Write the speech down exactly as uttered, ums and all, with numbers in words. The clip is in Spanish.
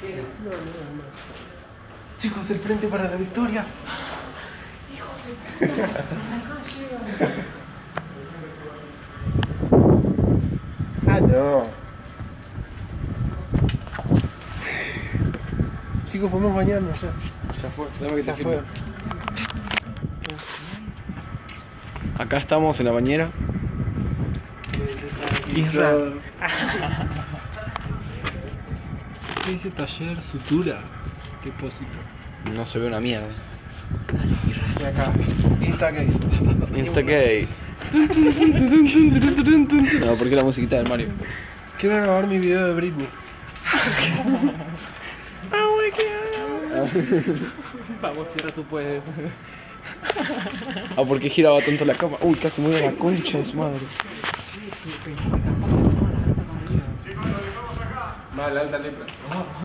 No, no, no. Chicos, del frente para la victoria. Hijos de puta, acá llegan. Ah, no. Chicos, podemos bañarnos ya. Ya fue, dame que Ya te fue. filme. Acá estamos en la bañera. Isra. ¿Qué dice taller sutura? Depósito. No se ve una mierda. Y acá, Instagay. Instagay. No, ¿por qué la musiquita del Mario? Quiero grabar mi video de Britney. Vamos, cierra, tú puedes. Ah, ¿por qué giraba tanto la cama? Uy, casi mueve la concha de su madre. Mal, alta lepra.